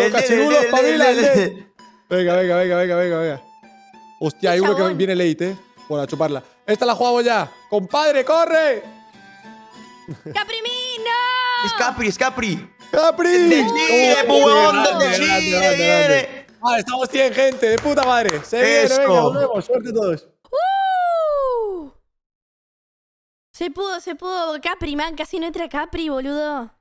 cachirulo, espabila, Venga. Hostia, hay uno que viene late, Bueno, a chuparla. Esta la jugamos ya. ¡Compadre, corre! ¡Capri, no! Es Capri. ¡Capri! ¡De Chile, huevón! ¡De Chile! Vale, estamos 100, gente. De puta madre. Se viene, Eso. venga, nos vemos. Suerte a todos. Se pudo. Capri, man. Casi no entra Capri, boludo.